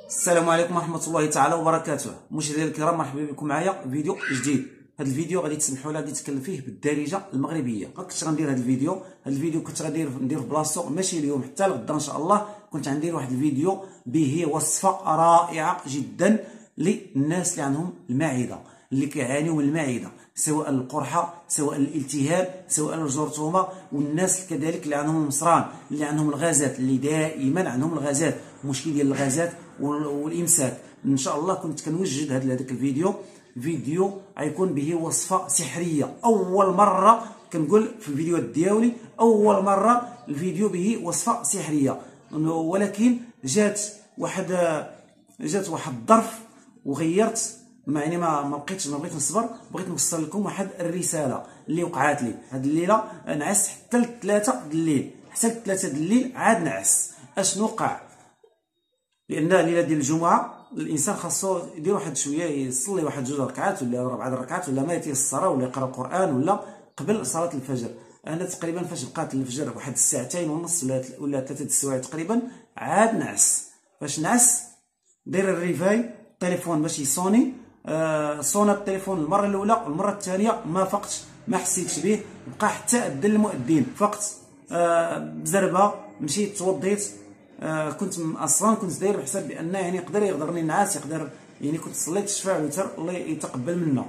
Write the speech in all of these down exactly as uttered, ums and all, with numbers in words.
السلام عليكم ورحمه الله تعالى وبركاته. مشاهدينا الكرام، مرحبا بكم معايا فيديو جديد. هذا الفيديو غادي تسمحوا لي غادي نتكلم فيه بالدارجه المغربيه. ما كنتش غندير هذا الفيديو هذا الفيديو كنت غادي ندير في بلاصتو ماشي اليوم، حتى لغدا ان شاء الله كنت غندير واحد الفيديو به وصفه رائعه جدا للناس اللي عندهم المعده، اللي كيعانيوا من المعده، سواء القرحه سواء الالتهاب سواء الجرثومه، والناس كذلك اللي عندهم المصران، اللي عندهم الغازات، اللي دائما عندهم الغازات، مشكل ديال الغازات والامساك. ان شاء الله كنت كنوجد هذا هذاك الفيديو فيديو غيكون به وصفه سحريه. اول مره كنقول في الفيديوهات ديالي اول مره الفيديو به وصفه سحريه، ولكن جات واحد جات واحد الظرف وغيرت، ما يعني ما ما بقيتش ما بغيت نصبر، بغيت نوصل لكم واحد الرساله اللي وقعات لي هاد الليله. نعس حتى لثلاثة الليل، حتى لثلاثة الليل عاد نعس. اشنو وقع؟ لان الليله ديال الجمعه الانسان خاصو يدير واحد شويه، يصلي واحد جوج ركعات ولا اربع ركعات ولا ما يتيسر، ولا يقرا القران ولا قبل صلاه الفجر. انا تقريبا فاش بقات الفجر واحد الساعتين ونص ولا ولا ثلاثه السوايع تقريبا عاد نعس. فاش نعس داير الريفاي التليفون باش يصوني، آه صون التليفون المره الاولى والمره الثانيه ما فقتش، ما حسيتش به، بقى حتى اذن المؤذن فقت. آه بزربه مشيت توضيت، آه كنت اصلا كنت داير بحساب بان يعني يقدر يغدرني النعاس، يقدر يعني كنت صليت الشفاع والوتر الله يتقبل منا.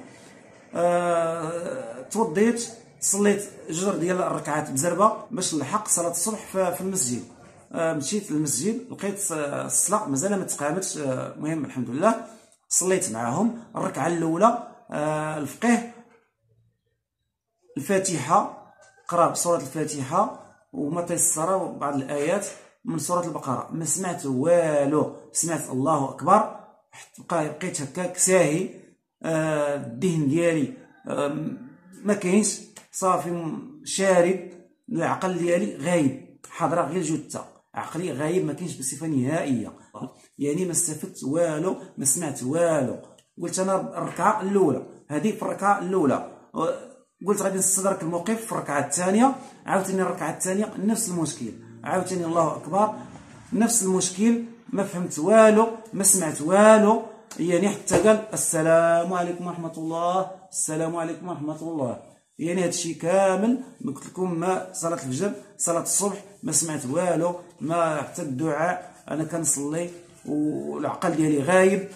آه توضيت صليت جوج ديال الركعات بزربه باش نلحق صلاه الصبح في المسجد. آه مشيت للمسجد لقيت الصلاه مازال ما تقامتش. المهم آه الحمد لله صليت معاهم الركعه الاولى. آه الفقيه الفاتحه، قرا سوره الفاتحه وما تيسر بعض الايات من سوره البقره. ما سمعت والو، سمعت الله اكبر، بقيت هكاك ساهي. آه الذهن ديالي آه ما كاينش، صافي شارد، العقل ديالي غايب، حاضره غير جثه، عقلي غايب ما كاينش بصفه نهائيه. يعني ما استفدت والو، ما سمعت والو. قلت انا الركعه الاولى هذه، في الركعه الاولى قلت غادي نستدرك الموقف في الركعه الثانيه، عاوتاني الركعه الثانيه نفس المشكل، عاوتاني الله اكبر نفس المشكل، ما فهمت والو، ما سمعت والو. يعني حتى قال السلام عليكم ورحمه الله، السلام عليكم ورحمه الله. يعني هذا الشيء كامل ما قلت لكم، ما صلاه الفجر صلاه الصبح ما سمعت والو، ما حتى الدعاء انا كنصلي والعقل ديالي غايب.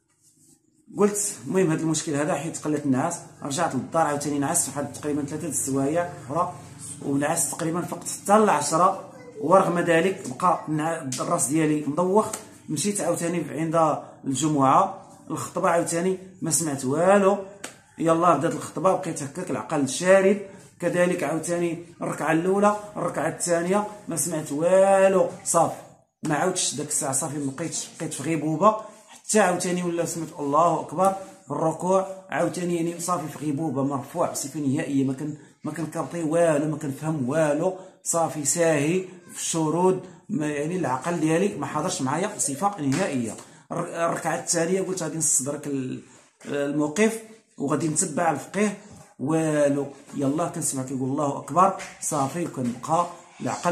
قلت المهم هذا المشكل هذا حيت قلت النعاس، رجعت للدار عاوتاني نعست واحد تقريبا ثلاثه السوايع اخرى، ونعست تقريبا فقط حتى العشرة. ورغم ذلك بقى الراس ديالي مدوخ. مشيت عاوتاني عند الجمعه الخطبه، عاوتاني ما سمعت والو. يلا بدات الخطبه بقيت هكاك العقل شارد. كذلك عاوتاني الركعه الاولى الركعه الثانيه ما سمعت والو، صافي ما عاودتش داك الساعه، صافي ما بقيتش، بقيت في غيبوبه. حتى عاوتاني ولا سمعت الله اكبر في الركوع، عاوتاني يعني صافي في غيبوبه، مرفوع بصفه نهائيه، ما كان ما كنكرطي والو، ما كنفهم والو، صافي ساهي في الشرود. يعني العقل ديالي ما حضرش معايا بصفه نهائيه. الركعه الثانيه قلت غادي نستدرك الموقف وغادي نتبع الفقيه، والو. يلا كنسمع كيقول الله اكبر، صافي كنبقى العقل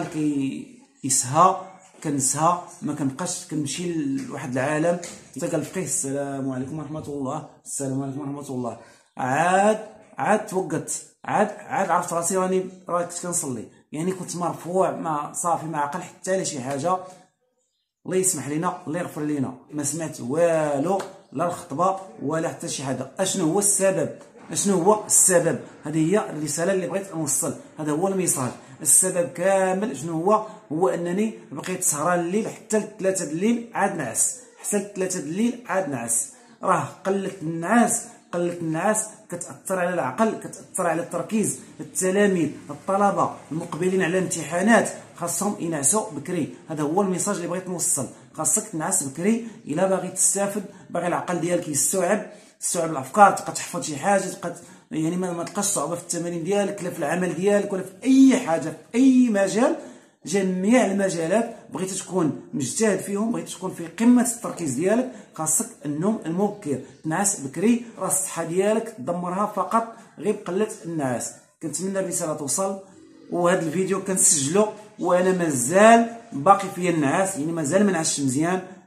كيسهى، كنسها، ما كنبقاش، كنمشي لواحد العالم. حتى قال الفقيه السلام عليكم ورحمه الله، السلام عليكم ورحمه الله. عاد عاد توقدت، عاد عاد عرفت راسي راني راه كنت كنصلي. يعني كنت مرفوع، ما صافي ما عقل حتى لشي حاجه. الله يسمح لنا، الله يغفر لنا. ما سمعت والو، لا الخطبه ولا حتى شي حاجه. اشنو هو السبب؟ اشنو هو السبب؟ هذه هي الرساله اللي بغيت نوصل، هذا هو الميساج. السبب كامل شنو هو؟ هو انني بقيت سهران الليل حتى ثلاثة الليل عاد نعس، حتى ثلاثة الليل عاد نعس. راه قلة النعاس، قلة النعاس كتاثر على العقل، كتاثر على التركيز. التلاميذ الطلبه المقبلين على الامتحانات خاصهم ينعسوا بكري. هذا هو الميساج اللي بغيت نوصل. خاصك تنعس بكري الا باغي تستافد، باغي العقل ديالك يستوعب تستوعب الافكار، تبقى تحفظ شي حاجه، تبقى يعني ما تلقاش صعوبه في التمارين ديالك، لا في العمل ديالك، ولا في اي حاجه، في اي مجال. جميع المجالات بغيتي تكون مجتهد فيهم، بغيتي تكون في قمه التركيز ديالك، خاصك النوم المبكر، تنعس بكري. راه الصحه ديالك تدمرها فقط غير بقله النعاس. كنتمنى الرساله توصل، وهذا الفيديو كنسجلو وانا مازال باقي فيا النعاس، يعني مازال ما نعسش مزيان.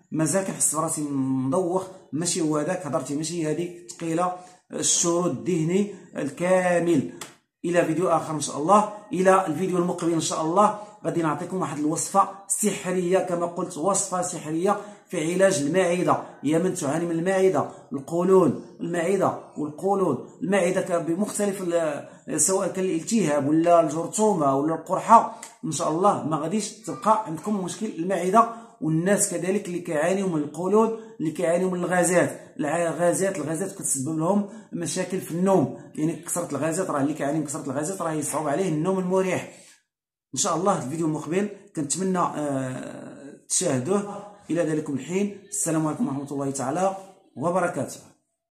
مازال كنحس براسي مدوخ، ماشي هو هذاك هضرتي ماشي هذيك ثقيله. الشرود الذهني الكامل. الى فيديو اخر ان شاء الله، الى الفيديو المقبل ان شاء الله غادي نعطيكم واحد الوصفه سحريه كما قلت، وصفه سحريه في علاج المعده. يا من تعاني من المعده، القولون، المعده والقولون، المعده بمختلف سواء كان الالتهاب ولا الجرثومه ولا القرحه، ان شاء الله ما غاديش تبقى عندكم مشكل المعده. والناس كذلك اللي كيعانيوا من القولون، اللي كيعانيوا من الغازات، الغازات الغازات كتسبب لهم مشاكل في النوم، يعني كثره الغازات راه اللي كيعاني من كثره الغازات راه يصعب عليه النوم المريح. ان شاء الله الفيديو المقبل كنتمنى آه تشاهدوه. الى ذلك الحين السلام عليكم ورحمه الله تعالى وبركاته.